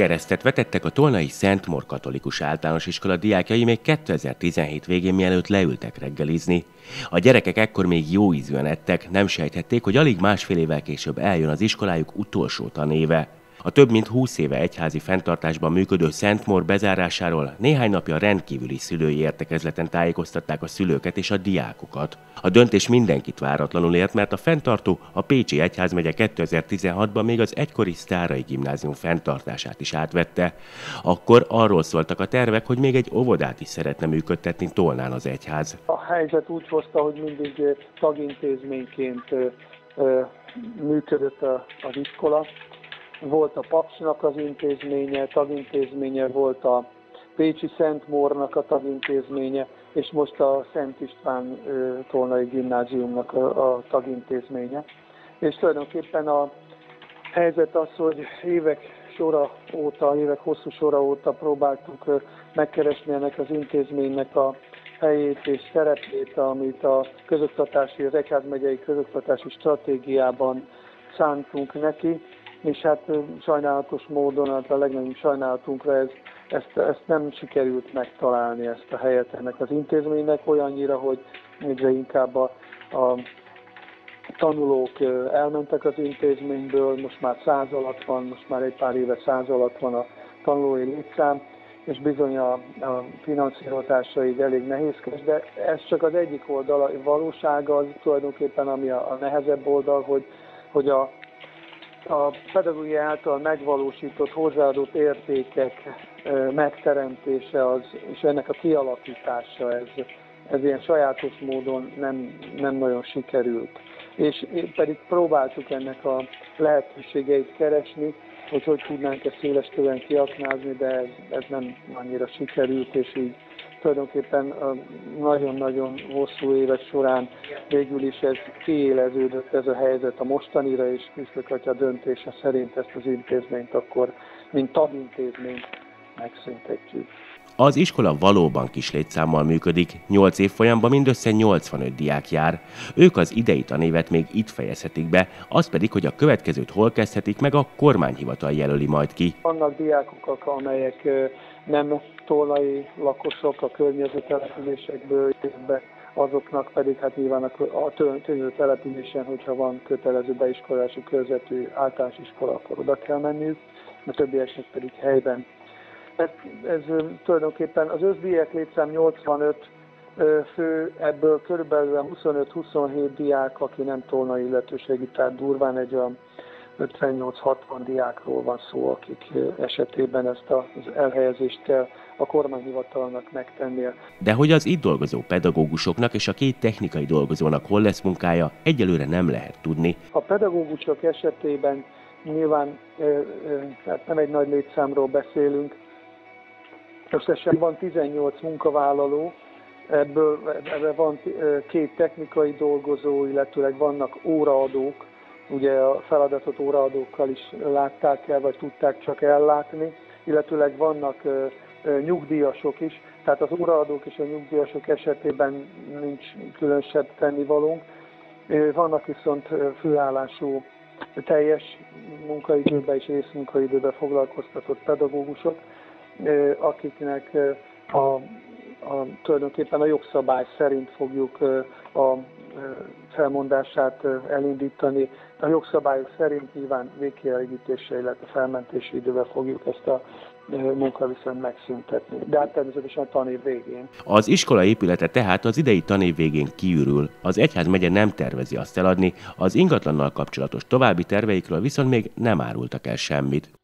Keresztet vetettek a tolnai Szentmór Katolikus Általános Iskola diákjai még 2017 végén, mielőtt leültek reggelizni. A gyerekek ekkor még jó ízűen ettek, nem sejthették, hogy alig másfél évvel később eljön az iskolájuk utolsó tanéve. A több mint 20 éve egyházi fenntartásban működő Szentmór bezárásáról néhány napja rendkívüli szülői értekezleten tájékoztatták a szülőket és a diákokat. A döntés mindenkit váratlanul ért, mert a fenntartó, a Pécsi Egyházmegye 2016-ban még az egykori Sztárai Gimnázium fenntartását is átvette. Akkor arról szóltak a tervek, hogy még egy óvodát is szeretne működtetni Tolnán az egyház. A helyzet úgy hozta, hogy mindig tagintézményként működött az iskola. Volt a Paksnak az intézménye, tagintézménye, volt a Pécsi Szentmórnak a tagintézménye, és most a Szent István Tolnai Gimnáziumnak a tagintézménye. És tulajdonképpen a helyzet az, hogy évek hosszú sora óta próbáltuk megkeresni ennek az intézménynek a helyét és szerepét, amit az egyházmegyei közoktatási stratégiában szántunk neki, és hát sajnálatos módon, a legnagyobb sajnálatunkra ezt nem sikerült megtalálni, ezt a helyet ennek az intézménynek, olyannyira, hogy egyre inkább a tanulók elmentek az intézményből, most már 100 alatt van, most már egy pár éve 100 alatt van a tanulói létszám, és bizony a finanszírozása így elég nehézkes, de ez csak az egyik oldal, a valóság az tulajdonképpen, ami a nehezebb oldal, hogy a pedagógia által megvalósított hozzáadott értékek megteremtése és ennek a kialakítása, ez ilyen sajátos módon nem nagyon sikerült. És pedig próbáltuk ennek a lehetőségeit keresni, hogy tudnánk ezt széleskörűen kiaknázni, de ez nem annyira sikerült, és így tulajdonképpen nagyon-nagyon hosszú évek során végül is ez kiéleződött ez a helyzet a mostanira, és Püspök atya döntése szerint ezt az intézményt akkor, mint tagintézményt megszüntetjük. Az iskola valóban kis létszámmal működik, 8 évfolyamban mindössze 85 diák jár. Ők az idei tanévet még itt fejezhetik be, az pedig, hogy a következőt hol kezdhetik meg, a kormányhivatal jelöli majd ki. Vannak diákok, amelyek nem tolnai lakosok, a környező településekből be, azoknak pedig hát nyilván a környező településen, hogyha van kötelező beiskolású körzetű általános iskola, akkor oda kell menniük, a többieknek pedig helyben. Ez tulajdonképpen az összdiák létszám 85 fő, ebből körülbelül 25-27 diák, aki nem tolnai illetőségi, tehát durván egy olyan 58-60 diákról van szó, akik esetében ezt az elhelyezést kell a kormányhivatalnak megtennie. De hogy az itt dolgozó pedagógusoknak és a 2 technikai dolgozónak hol lesz munkája, egyelőre nem lehet tudni. A pedagógusok esetében nyilván hát nem egy nagy létszámról beszélünk, összesen van 18 munkavállaló, ebből van 2 technikai dolgozó, illetőleg vannak óraadók, ugye a feladatot óraadókkal is látták el, vagy tudták csak ellátni, illetőleg vannak nyugdíjasok is, tehát az óraadók és a nyugdíjasok esetében nincs különösebb tennivalónk. Vannak viszont főállású teljes munkaidőben és részmunkaidőben foglalkoztatott pedagógusok, akiknek tulajdonképpen a jogszabály szerint fogjuk a felmondását elindítani. A jogszabályok szerint nyilván végkielégítésre, illetve felmentési idővel fogjuk ezt a munkaviszonyt megszüntetni. De hát természetesen a tanév végén. Az iskola épülete tehát az idei tanév végén kiürül. Az egyházmegye nem tervezi azt eladni, az ingatlannal kapcsolatos további terveikről viszont még nem árultak el semmit.